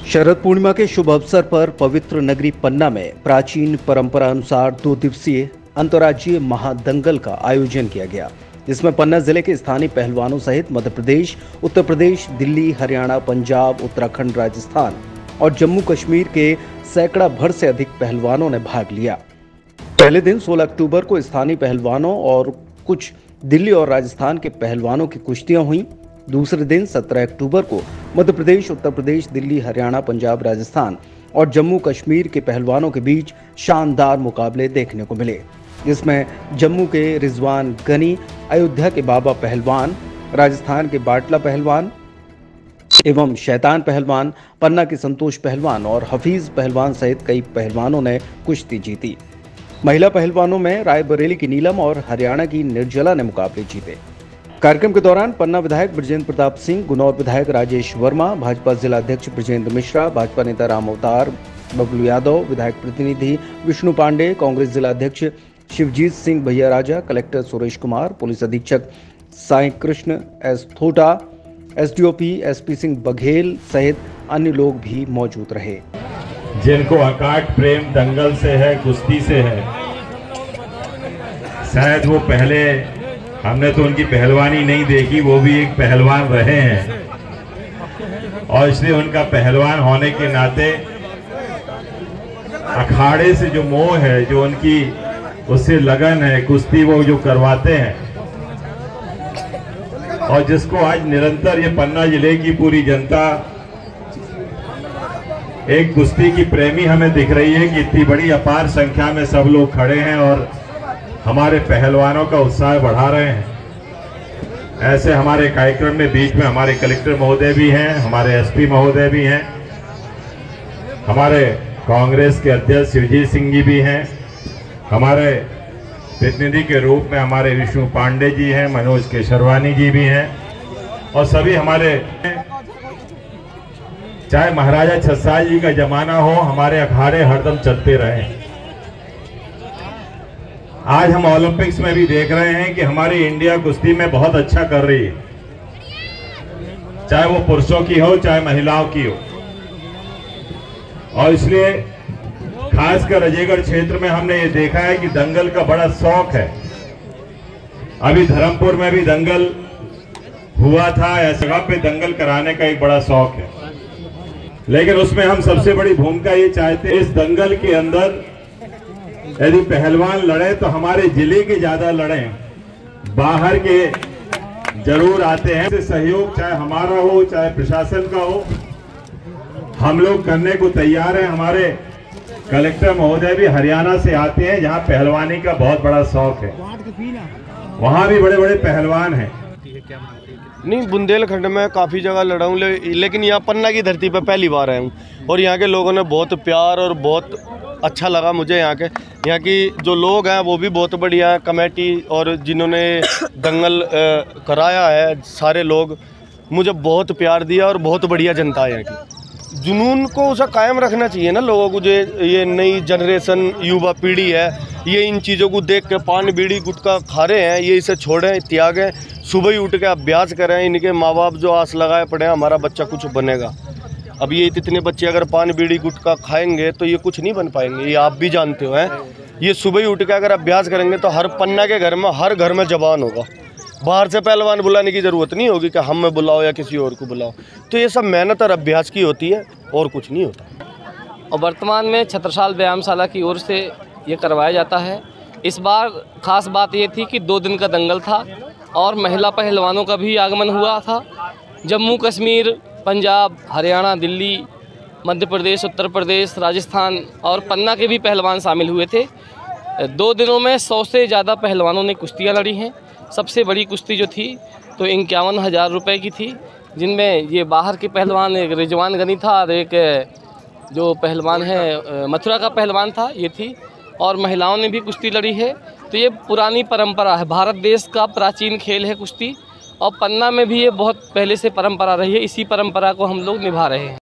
शरद पूर्णिमा के शुभ अवसर पर पवित्र नगरी पन्ना में प्राचीन परंपरा अनुसार 2 दिवसीय अंतर्राज्यीय महादंगल का आयोजन किया गया, जिसमें पन्ना जिले के स्थानीय पहलवानों सहित मध्य प्रदेश, उत्तर प्रदेश, दिल्ली, हरियाणा, पंजाब, उत्तराखंड, राजस्थान और जम्मू कश्मीर के सैकड़ा भर से अधिक पहलवानों ने भाग लिया। पहले दिन 16 अक्टूबर को स्थानीय पहलवानों और कुछ दिल्ली और राजस्थान के पहलवानों की कुश्तियां हुई। दूसरे दिन 17 अक्टूबर को मध्य प्रदेश, उत्तर प्रदेश, दिल्ली, हरियाणा, पंजाब, राजस्थान और जम्मू कश्मीर के पहलवानों के बीच शानदार मुकाबले देखने को मिले, जिसमें जम्मू के रिजवान गनी, अयोध्या के बाबा पहलवान, राजस्थान के बाटला पहलवान एवं शैतान पहलवान, पन्ना के संतोष पहलवान और हफीज पहलवान सहित कई पहलवानों ने कुश्ती जीती। महिला पहलवानों में रायबरेली की नीलम और हरियाणा की निर्जला ने मुकाबले जीते। कार्यक्रम के दौरान पन्ना विधायक ब्रजेंद्र प्रताप सिंह, गुनौर विधायक राजेश वर्मा, भाजपा जिला अध्यक्ष ब्रजेंद्र मिश्रा, भाजपा नेता राम अवतार, बबलू यादव, विधायक प्रतिनिधि विष्णु पांडे, कांग्रेस जिला अध्यक्ष शिवजीत सिंह भैया राजा, कलेक्टर सुरेश कुमार, पुलिस अधीक्षक Sai Krishna S Thota, SDOP SP Singh Baghel सहित अन्य लोग भी मौजूद रहे। जिनको अकाट प्रेम दंगल से है, कुश्ती से है, शायद वो पहले हमने तो उनकी पहलवानी नहीं देखी, वो भी एक पहलवान रहे हैं और इसलिए उनका पहलवान होने के नाते अखाड़े से जो मोह है, जो उनकी उससे लगन है, कुश्ती वो जो करवाते हैं और जिसको आज निरंतर ये पन्ना जिले की पूरी जनता एक कुश्ती की प्रेमी हमें दिख रही है कि इतनी बड़ी अपार संख्या में सब लोग खड़े हैं और हमारे पहलवानों का उत्साह बढ़ा रहे हैं। ऐसे हमारे कार्यक्रम में बीच में हमारे कलेक्टर महोदय भी हैं, हमारे एसपी महोदय भी हैं, हमारे कांग्रेस के अध्यक्ष शिवजीत सिंह जी भी हैं, हमारे प्रतिनिधि के रूप में हमारे विष्णु पांडे जी हैं, मनोज केशरवानी जी भी हैं और सभी हमारे, चाहे महाराजा छत्साल जी का जमाना हो, हमारे अखाड़े हरदम चलते रहे। आज हम ओलंपिक्स में भी देख रहे हैं कि हमारी इंडिया कुश्ती में बहुत अच्छा कर रही है, चाहे वो पुरुषों की हो चाहे महिलाओं की हो। और इसलिए खासकर अजयगढ़ क्षेत्र में हमने ये देखा है कि दंगल का बड़ा शौक है। अभी धर्मपुर में भी दंगल हुआ था, ऐसी जगह पे दंगल कराने का एक बड़ा शौक है, लेकिन उसमें हम सबसे बड़ी भूमिका ये चाहते हैं, इस दंगल के अंदर यदि पहलवान लड़े तो हमारे जिले के ज्यादा लड़े, बाहर के जरूर आते हैं। सहयोग चाहे हमारा हो चाहे प्रशासन का हो, हम लोग करने को तैयार हैं। हमारे कलेक्टर महोदय भी हरियाणा से आते हैं, जहां पहलवानी का बहुत बड़ा शौक है, वहां भी बड़े बड़े पहलवान हैं। नहीं, बुंदेलखंड में काफ़ी जगह लड़ा हूँ, लेकिन यहाँ पन्ना की धरती पर पहली बार आया हूँ और यहाँ के लोगों ने बहुत प्यार और बहुत अच्छा लगा मुझे। यहाँ की जो लोग हैं वो भी बहुत बढ़िया है, कमेटी और जिन्होंने दंगल कराया है, सारे लोग मुझे बहुत प्यार दिया और बहुत बढ़िया जनता है यहाँ की। जुनून को उसे कायम रखना चाहिए ना लोगों को। जो ये नई जनरेशन युवा पीढ़ी है, ये इन चीज़ों को देख के पान बीड़ी गुटखा खा रहे हैं, ये इसे छोड़ें, त्यागें, सुबह ही उठ के अभ्यास करें। इनके माँ बाप जो आस लगाए पड़े हैं हमारा बच्चा कुछ बनेगा। अब ये इतने बच्चे अगर पान बीड़ी गुटखा खाएंगे तो ये कुछ नहीं बन पाएंगे, ये आप भी जानते हो हैं। ये सुबह ही उठ के अगर अभ्यास करेंगे तो हर पन्ना के घर में, हर घर में जवान होगा। बाहर से पहलवान बुलाने की ज़रूरत नहीं होगी कि हमें बुलाओ या किसी और को बुलाओ। तो ये सब मेहनत और अभ्यास की होती है और कुछ नहीं होता। और वर्तमान में छत्रसाल व्यायामशाला की ओर से ये करवाया जाता है। इस बार खास बात ये थी कि 2 दिन का दंगल था और महिला पहलवानों का भी आगमन हुआ था। जम्मू कश्मीर, पंजाब, हरियाणा, दिल्ली, मध्य प्रदेश, उत्तर प्रदेश, राजस्थान और पन्ना के भी पहलवान शामिल हुए थे। 2 दिनों में 100 से ज़्यादा पहलवानों ने कुश्तियाँ लड़ी हैं। सबसे बड़ी कुश्ती जो थी तो 51,000 रुपये की थी, जिनमें ये बाहर के पहलवान, एक रिजवान गनी था और एक जो पहलवान है मथुरा का पहलवान था, ये थी। और महिलाओं ने भी कुश्ती लड़ी है। तो ये पुरानी परंपरा है, भारत देश का प्राचीन खेल है कुश्ती और पन्ना में भी ये बहुत पहले से परंपरा रही है। इसी परंपरा को हम लोग निभा रहे हैं।